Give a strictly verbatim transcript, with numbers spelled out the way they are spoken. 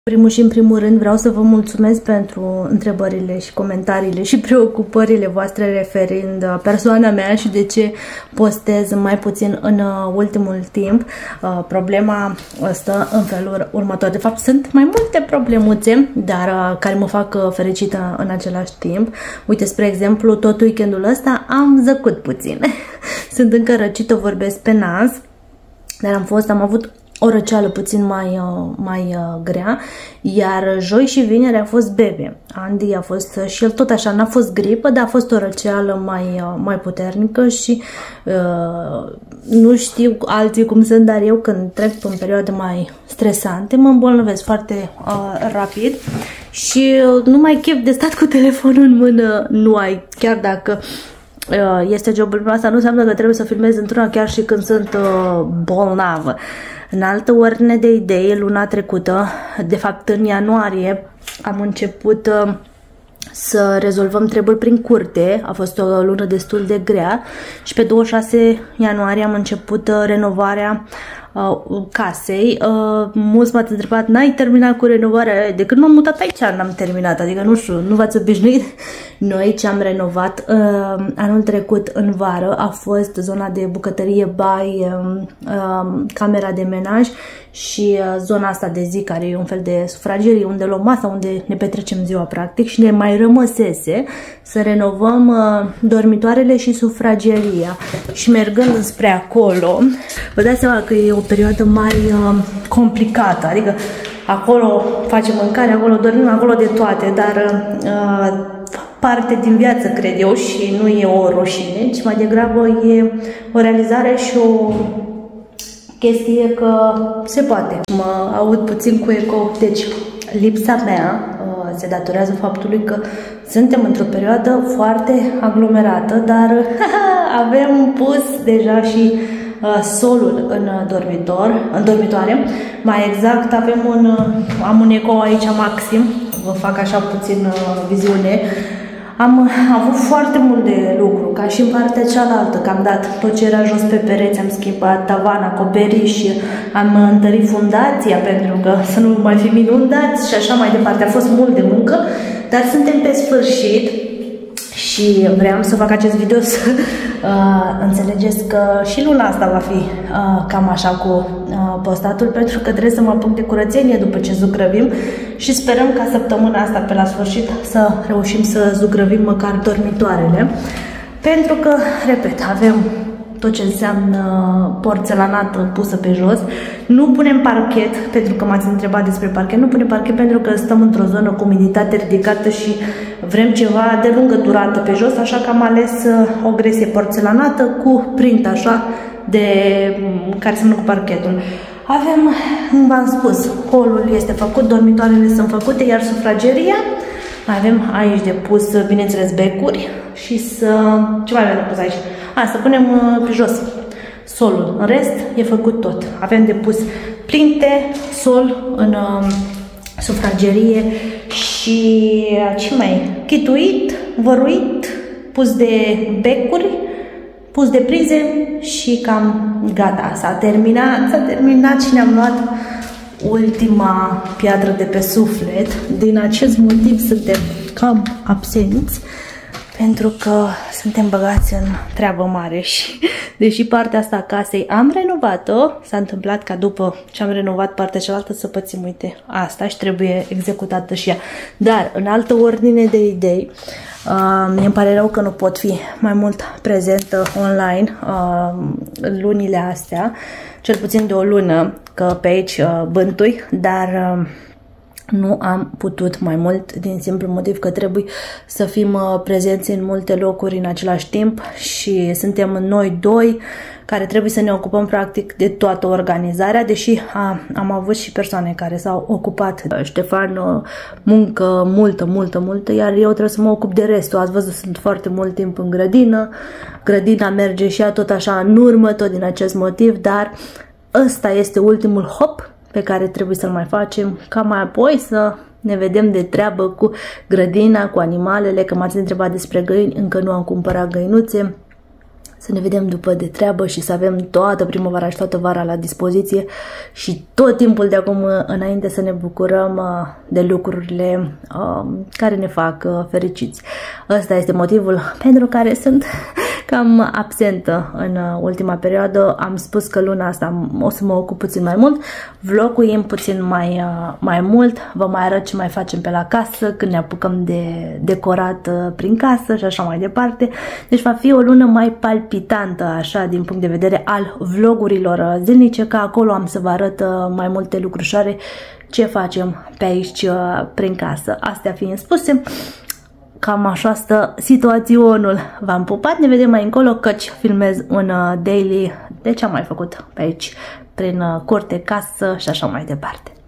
Primul și în primul rând vreau să vă mulțumesc pentru întrebările și comentariile și preocupările voastre referind persoana mea și de ce postez mai puțin în ultimul timp. Problema stă în felul următor. De fapt, sunt mai multe problemuțe, dar care mă fac fericită în același timp. Uite, spre exemplu, tot weekendul ăsta am zăcut puțin. Sunt încă răcită, vorbesc pe nas, dar am fost, am avut o răceală puțin mai, mai grea, iar joi și vineri a fost bebe. Andy a fost și el tot așa, n-a fost gripă, dar a fost o răceală mai, mai puternică și uh, nu știu alții cum sunt, dar eu când trec pe perioade mai stresante mă îmbolnăvesc foarte uh, rapid și nu mai chef de stat cu telefonul în mână, nu ai, chiar dacă este jobul meu, asta nu înseamnă că trebuie să filmez într-una chiar și când sunt uh, bolnavă. În altă ordine de idei, luna trecută, de fapt în ianuarie, am început uh, să rezolvăm treburi prin curte. A fost o lună destul de grea și pe douăzeci și șase ianuarie am început uh, renovarea uh, casei. Uh, mulți m-ați întrebat, n-ai terminat cu renovarea? De când m-am mutat aici n-am terminat, adică nu știu, nu v-ați obișnuit? Noi ce am renovat uh, anul trecut în vară a fost zona de bucătărie, bai, uh, uh, camera de menaj și uh, zona asta de zi, care e un fel de sufragerie, unde luăm masa, unde ne petrecem ziua practic, și ne mai rămăsese să renovăm uh, dormitoarele și sufrageria. Și mergând spre acolo, vă dați seama că e o perioadă mai uh, complicată, adică acolo facem mâncare, acolo dormim, acolo de toate, dar uh, parte din viață, cred eu, și nu e o rușine, ci mai degrabă e o realizare și o chestie că se poate. Mă aud puțin cu eco, deci lipsa mea uh, se datorează faptului că suntem într-o perioadă foarte aglomerată, dar avem pus deja și uh, solul în dormitor, în dormitoare. Mai exact, avem un, uh, am un eco aici maxim, vă fac așa puțin uh, viziune. Am avut foarte mult de lucru, ca și în partea cealaltă, că am dat tot ce era jos pe pereți, am schimbat tavan, acoperiș, am întărit fundația pentru că să nu mai fim inundați și așa mai departe. A fost mult de muncă, dar suntem pe sfârșit și vreau să fac acest video să uh, înțelegeți că și luna asta va fi uh, cam așa cu uh, postatul, pentru că trebuie să mă apuc de curățenie după ce zugrăvim și sperăm ca săptămâna asta pe la sfârșit să reușim să zugrăvim măcar dormitoarele, pentru că, repet, avem tot ce înseamnă porțelanată pusă pe jos. Nu punem parchet, pentru că m-ați întrebat despre parchet. Nu punem parchet pentru că stăm într-o zonă cu umiditate ridicată și vrem ceva de lungă durată pe jos, așa că am ales o gresie porțelanată cu print așa, de care seamănă cu parchetul. Avem, v-am spus, holul este făcut, dormitoarele sunt făcute, iar sufrageria mai avem aici de pus, bineînțeles, becuri și să... ce mai avem de pus aici? A, să punem pe jos solul. În rest e făcut tot. Avem de pus plinte, sol în uh, sufragerie și ce mai? Chituit, văruit, pus de becuri, pus de prize și cam gata. S-a terminat, s-a terminat și ne-am luat ultima piatră de pe suflet. Din acest motiv suntem cam absenți, pentru că suntem băgați în treabă mare și deși partea asta a casei am renovat-o, s-a întâmplat ca după ce am renovat partea cealaltă să pățim, uite, asta și trebuie executată și ea. Dar în altă ordine de idei, uh, mie îmi pare rău că nu pot fi mai mult prezentă online uh, lunile astea, cel puțin de o lună, că pe aici uh, bântui, dar... Uh, nu am putut mai mult din simplu motiv că trebuie să fim prezenți în multe locuri în același timp și suntem noi doi care trebuie să ne ocupăm practic de toată organizarea, deși a, am avut și persoane care s-au ocupat. Ștefan, muncă multă, multă, multă, iar eu trebuie să mă ocup de restul. Ați văzut, sunt foarte mult timp în grădină, grădina merge și ea tot așa în urmă, tot din acest motiv, dar ăsta este ultimul hop pe care trebuie să-l mai facem, ca mai apoi să ne vedem de treabă cu grădina, cu animalele, că m-ați întrebat despre găini, încă nu am cumpărat găinuțe. să ne vedem după de treabă și să avem toată primăvara și toată vara la dispoziție și tot timpul de acum înainte să ne bucurăm de lucrurile care ne fac fericiți. Ăsta este motivul pentru care sunt cam absentă în ultima perioadă. Am spus că luna asta o să mă ocup puțin mai mult, vloguim puțin mai, mai mult, vă mai arăt ce mai facem pe la casă, când ne apucăm de decorat prin casă și așa mai departe. Deci va fi o lună mai palpitantă așa din punct de vedere al vlogurilor zilnice, că acolo am să vă arăt mai multe lucrușoare ce facem pe aici prin casă. Astea fiind spuse, cam așa stă situaționul. V-am pupat, ne vedem mai încolo căci filmez un daily de ce am mai făcut pe aici prin curte, casă și așa mai departe.